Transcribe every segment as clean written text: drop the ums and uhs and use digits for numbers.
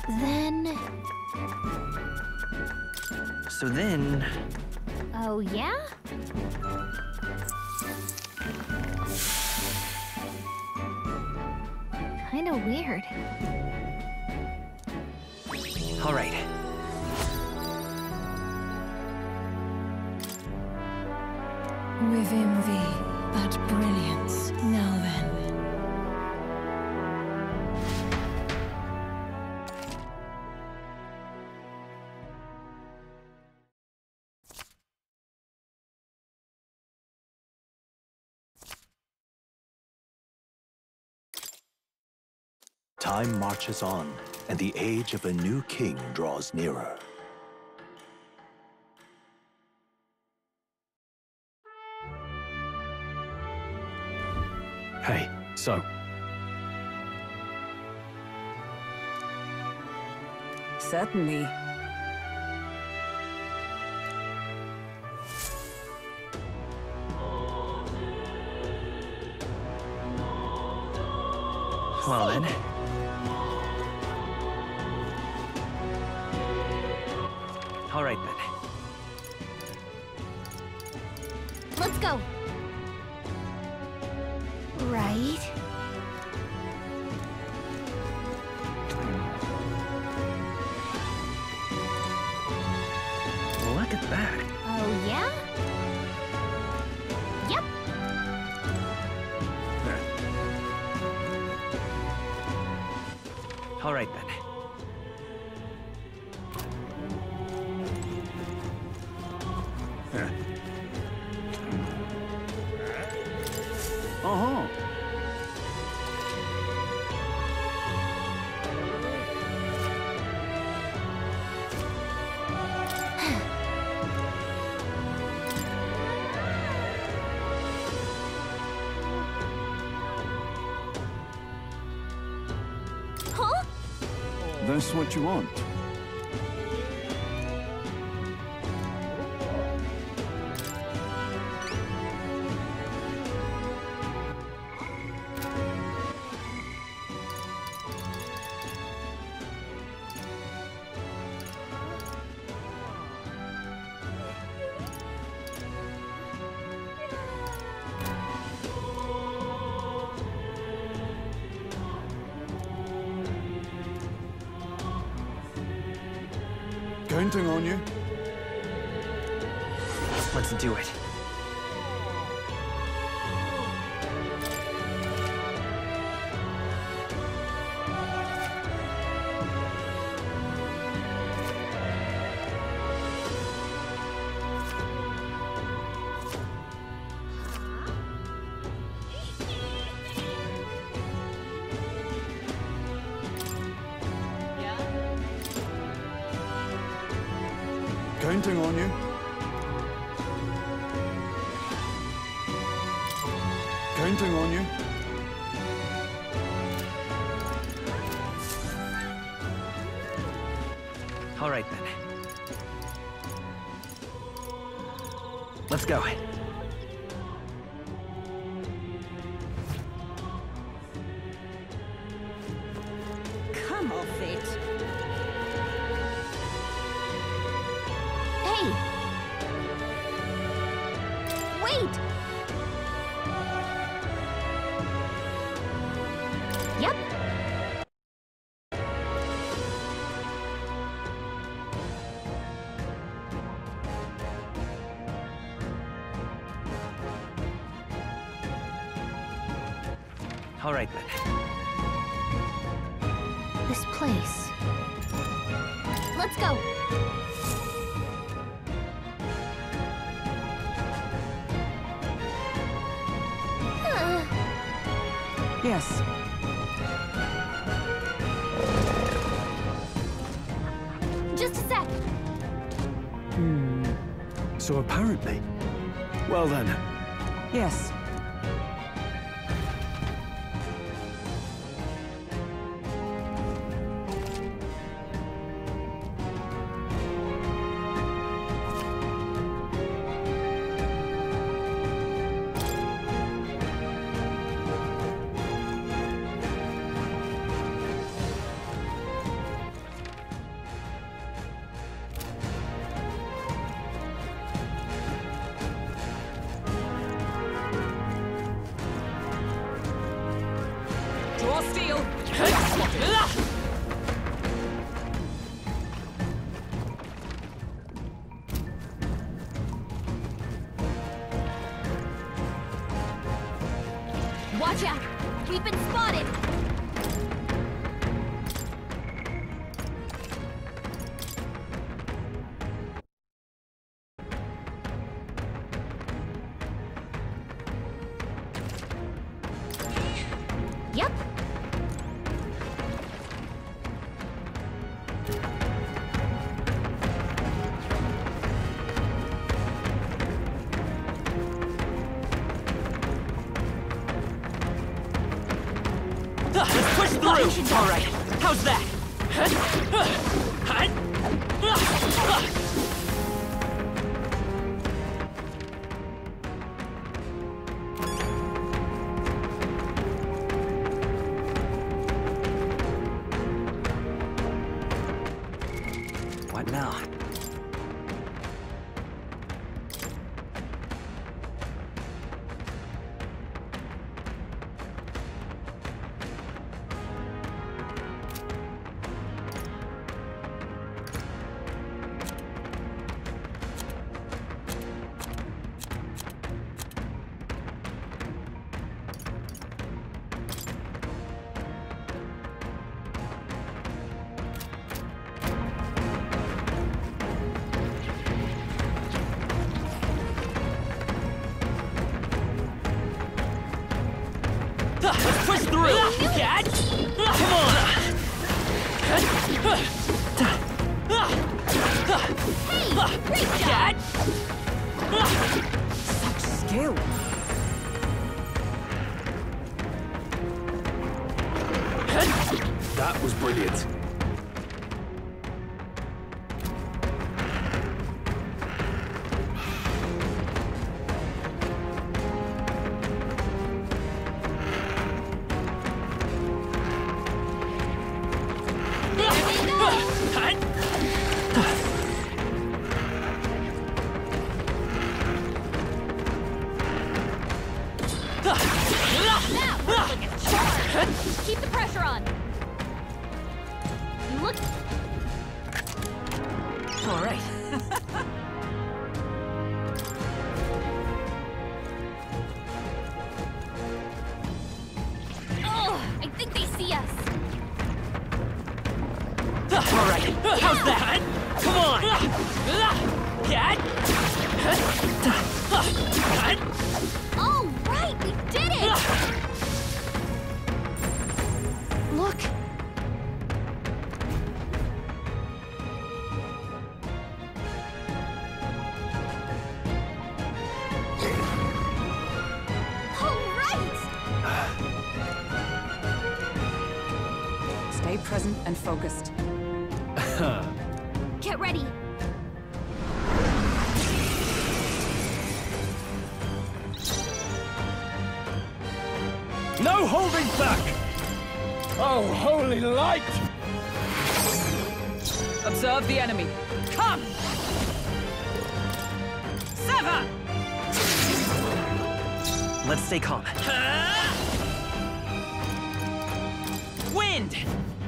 Then... So then... Oh, yeah? Kinda weird. All right. Within thee, that brilliance. Now then. Time marches on, and the age of a new king draws nearer. Hey, so, Certainly. Well then. All right then. Let's go. Right. Look at that. Oh, yeah? Yep. All right then. uh-huh. Huh? That's what you want. Counting on you. Let's do it. Counting on you. Counting on you. All right then. Let's go. Come off it. Hey! Wait! Yep. All right then. This place. Let's go. Yes. Just a sec. So apparently... Well then, Yes. deal. Just spotted. Watch out! We've been spotted! Yep. Let's push through! Alright, how's that? What now? Let's push through! Catch! Come on! Hey! Great job! Catch! Such skill. That was brilliant. Now, we're looking sharp! Keep the pressure on! Look! All right. Oh, I think they see us! Alright, how's that? Come on! Catch! All right, we did it! Look! All right! Stay present and focused. Get ready! No holding back! Oh, holy light! Observe the enemy. Come! Sever! Let's stay calm. Wind!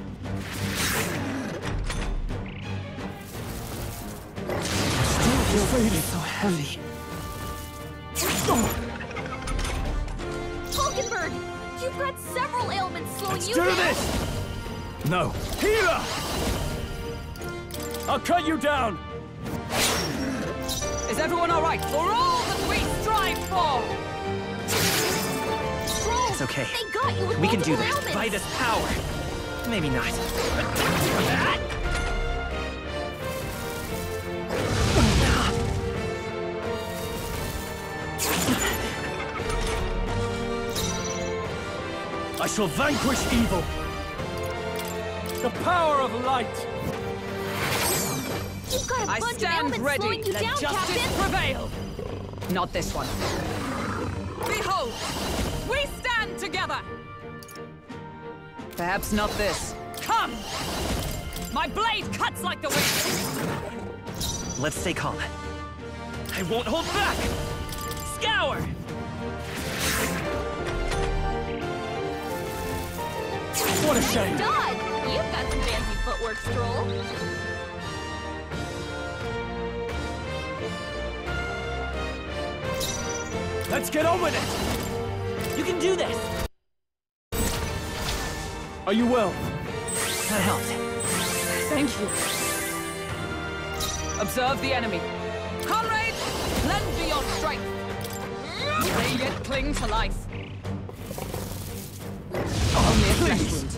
Still fading. So heavy. Falkenberg! You've got several ailments slowing Let's you do down! this! No. Healer! I'll cut you down! Is everyone all right? For all that we strive for! Scroll! It's okay. They got you with We can do multiple this. ailments. By this power. Maybe not. I shall vanquish evil! The power of light! You've got a I bunch of stand ailments ready. slowing you Let down, justice Captain! prevail. Not this one. Behold, we stand together. Perhaps not this. Come! My blade cuts like the wind. Let's stay calm. I won't hold back! Scour! What a shame! Dodge! You've got some fancy footwork, Stroll. Let's get on with it! You can do this! Are you well? That helped. Thank you. Observe the enemy. Comrades, lend me your strength. They yet cling to life. Only a flesh wound.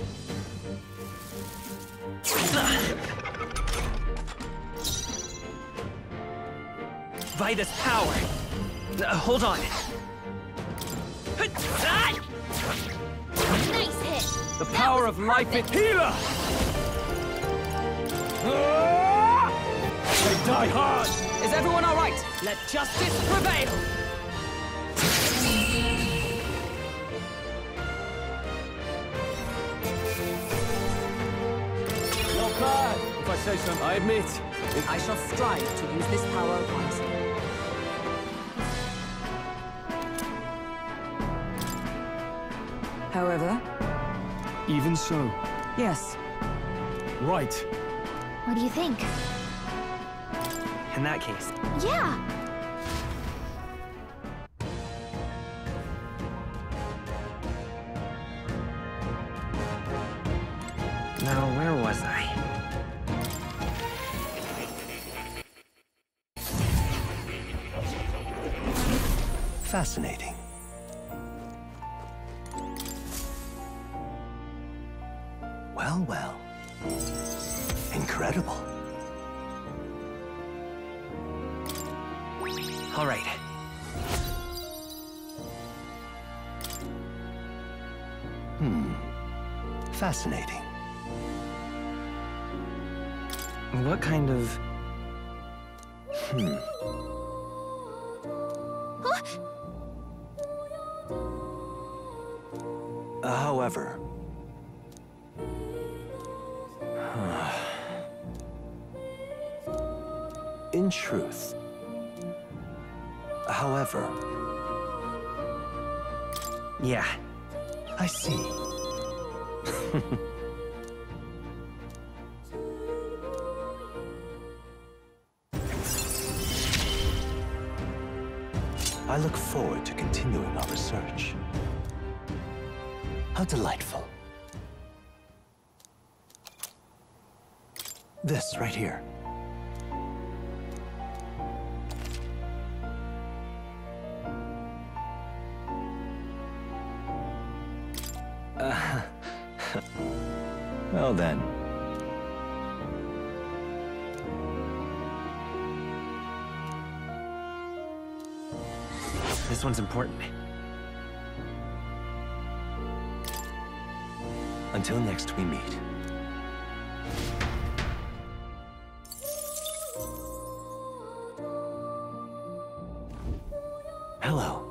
Vida's power. Hold on. Nice hit. The power of life in healer! Ah! They die hard! Is everyone all right? Let justice prevail. Not bad, if I say so. I admit. I shall strive to use this power wisely. However, Even so. yes, Right. What do you think? In that case, Yeah. now where was I? Fascinating. Well, well. Incredible. All right. Fascinating. What kind of... However... In truth... However... Yeah. I see. I look forward to continuing our research. How delightful. This right here. Well then. This one's important. Until next we meet. Hello.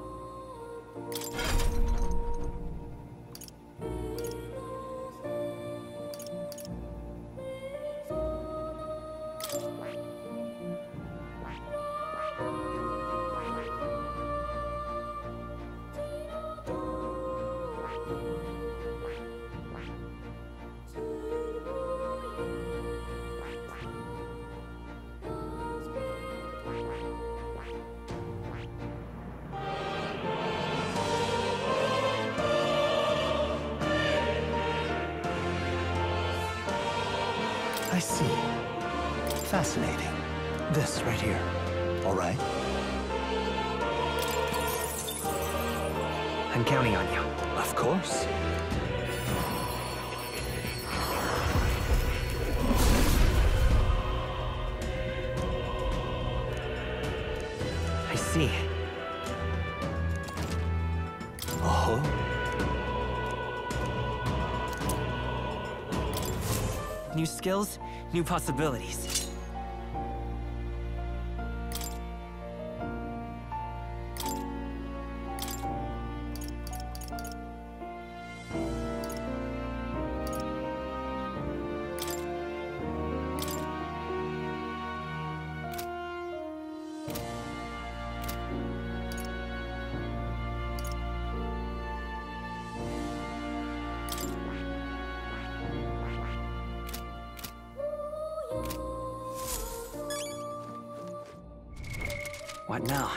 I see. Fascinating. This right here. All right? I'm counting on you. Of course. I see. Oh. New skills, new possibilities. What now?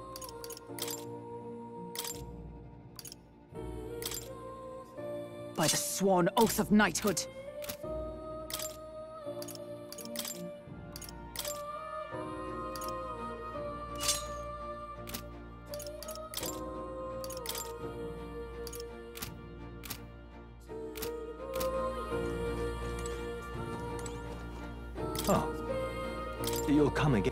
By the sworn oath of knighthood. Oh. You'll come again.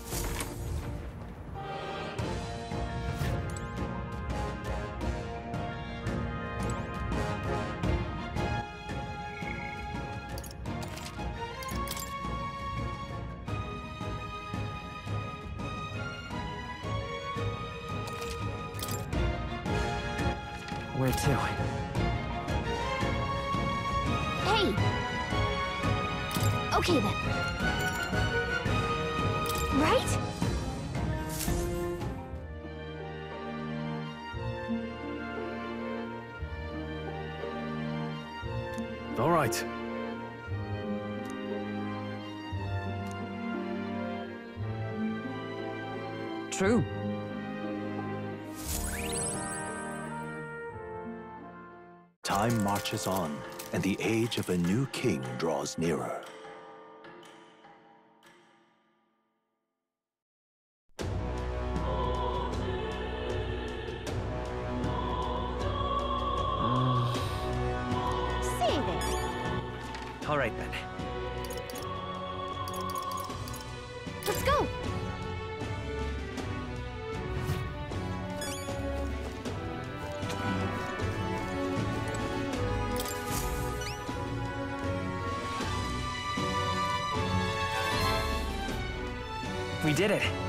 Where to? Hey! Okay then. Right? All right. True. Time marches on, and the age of a new king draws nearer. Say there. All right then. Let's go. We did it.